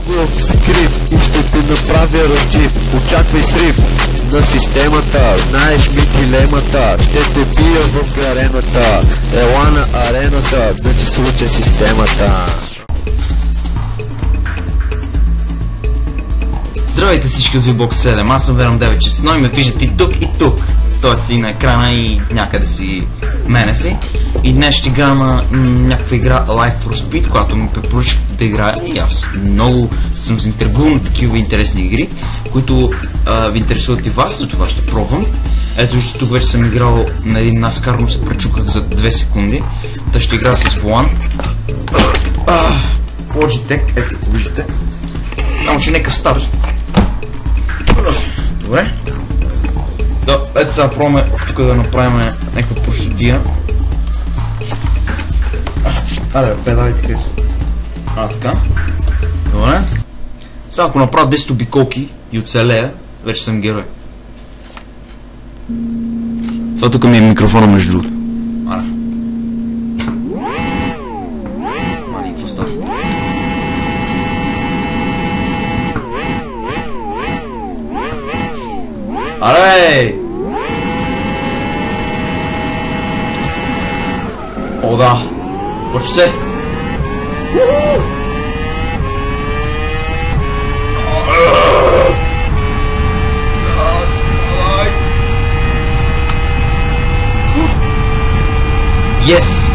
много скрив и ще те направя разчив. Очаквай срив на системата, знаеш ми дилемата. Ще те бия в гарената, ела на арената, да ти случа системата. Здравейте всички от VBOX 7, аз съм Venom 961 и ме виждате и тук, т.е. и на екрана и някъде си мене си. И днес ще игра на някаква игра Life for Speed, която ми препоръчахте да играя и аз много съм заинтригуван на такива интересни игри, които ви интересуват и вас, за това ще пробвам. Ето вижте, тук вече съм играл на един NASCAR, но се пречуках за 2 секунди. Та ще игра с волан. Logitech, ето го виждате. Само че нека старт. Добре. Да, ето сега пробваме тук да направим някаква простотия. Аре, педалите къде са? Така. Добре. Сега ако направя 10 обиколки и оцелея, вече съм герой. Това тук ми е микрофона между другото. Аре. Мали, какво става? Аре! О, да! Почва се! Yes!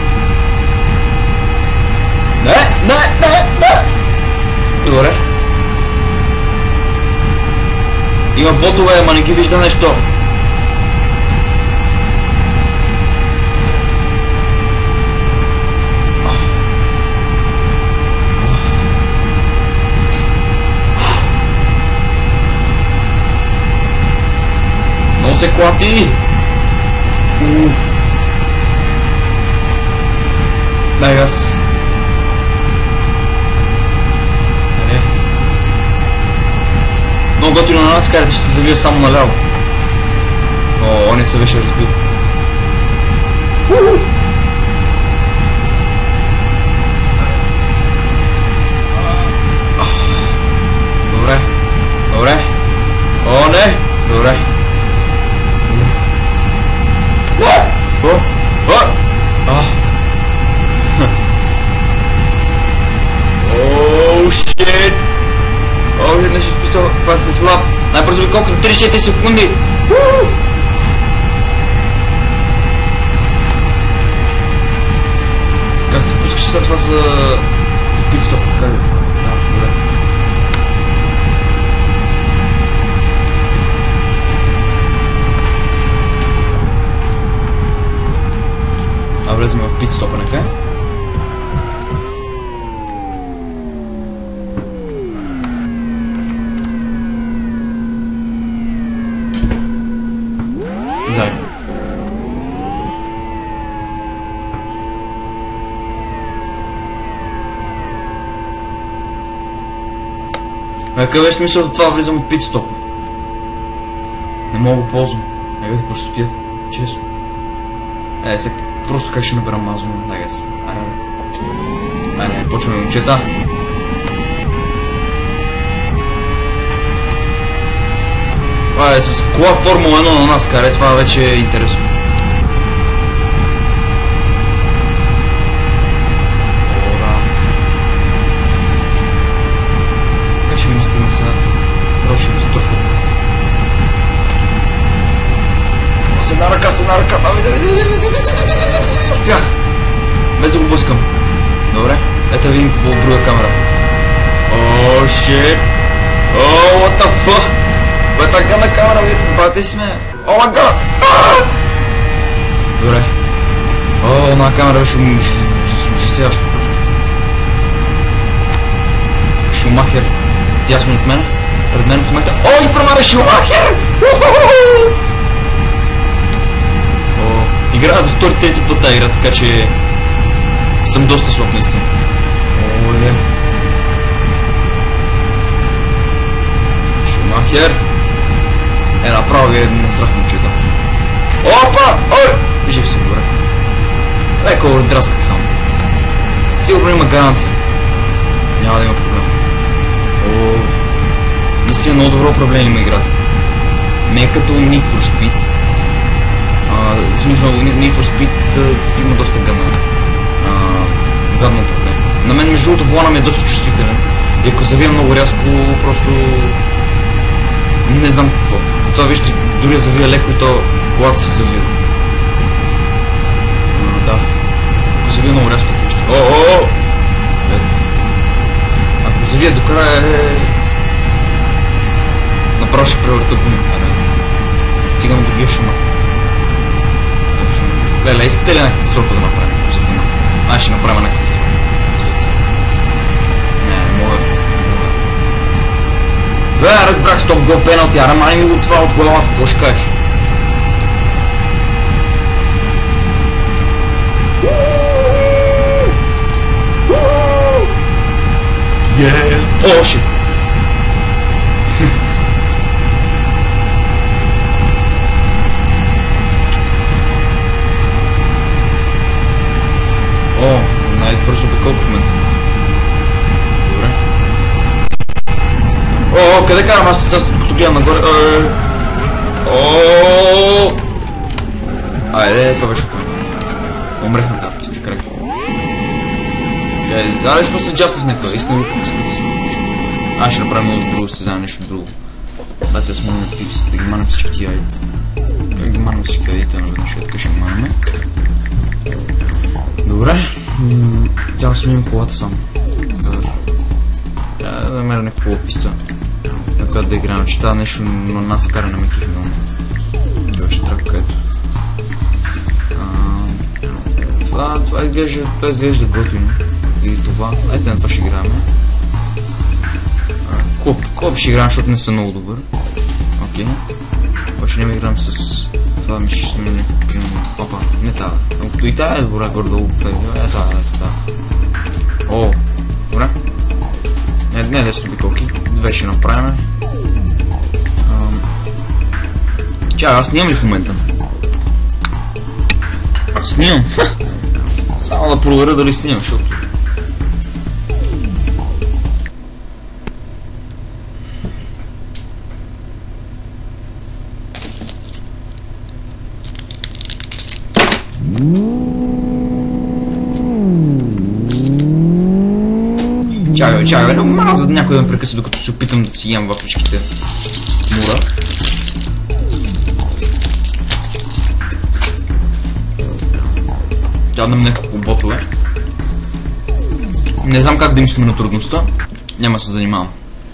Не! Добре. Има ботове, ама не ги вижда нещо. Но се клати! Дай газ. Много готино на нас, карате ще се завия само наляво. О, не се беше разбил. Добре. Добре. О, не! Добре. Оу, шит! О, не ще списал, това сте слаб. Най-бързо ви колко за 34 секунди. Как се пускаш след това за пит-стоп, така ли? Да, добре. Влезем в пит-стопа, нека. Заедно. Какъв е смисъл от това влизам в пит-стоп? Не мога го ползвам. Нека да простотият. Честно. Сега просто как ще наберам мазно, дай газ. Айде, почваме, момчета. Това е с кола Формула 1 на NASCAR, това вече е интересно. О, да. Така ще ми настигна сега. Хороши възточно. С една ръка, успях! Без да го блъскам. Добре, ето видим по друга камера. О, шит! О, what the fuck! Бе, така на камера, бате сме! О, мага! Добре. О, на камера беше ужасяващо. Шумахер. Тясно от мен. Пред мен в момента. О, и промара Шумахер! Играя за втори, трети път тази игра, така че съм доста слаб наистина. Оле. Шумахер. Направо ви е насрах момчета. Опа! Ой! Жив съм, добре. Леко драсках само. Сигурно има гаранция. Няма да има проблем. си е много добро управление има играта. Не е като Need for Speed. В смисъл, Need for Speed има доста гадно управление. На мен между другото волана ми е доста чувствителен. И ако завия много рязко, просто не знам какво. Затова вижте, дори завия леко и то колата се завива. Да. Ако завия много рязко, вижте. Ако завия до края направо ще превърта гумата. Стигам до другия шума. Леле, искате ли една катастрофа да направим? Аз ще направя една катастрофа. Не, мога. Разбрах, стоп гол пеналти, ара май ми го това от главата, какво ще кажеш? О, шит! О, най-бързо обикол в момента. Добре. О, къде карам аз като гледам нагоре? Айде, това беше около. Умрехме тази писта край. Заради сме се джастив някакъв, искам да специ. Аз ще направим много друго състезание, нещо друго. Дайте да смънем пипс, да ги манем всички тия айди. Как ги манем всички айдите наведнъж, така ще ги манеме. Добре, трябва да сменим колата само. Трябва да намеря някаква писта, на която да играем, че това нещо на нас кара на меких много. Това ще трябва където. Това изглежда готино. Или това. Айте на това ще играем. Клоп ще играем, защото не съм много добър. Окей. Обаче не играем с... Това ми ще сме някакви... Опа, не тава. Но и тая е добре гордо. Това. О, добре. Не 10 обиколки. Две ще направим. Чакай, аз снимам ли в момента? Снимам. Само да проверя дали снимам, защото... Чакай, но маза някой да ме прекъсва, докато се опитам да си ям въпричките мура. Дадам няколко ботове. Не знам как да им сме на трудността. Няма да се занимавам.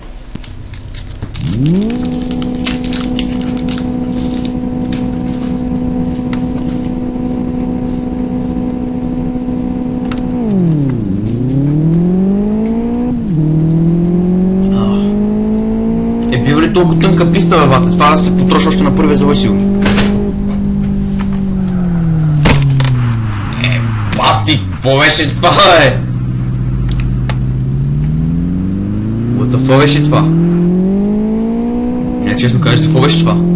Бива ли толкова тънка писта, бе, бата? Това да се потроша още на първия завой сигурно. Бати, какво беше това, бе? Какво беше това? Не, честно кажете, какво беше това?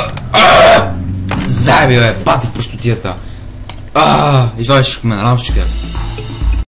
Заеби, бе, бати простотията. И това беше шок мен, радост, че гледам.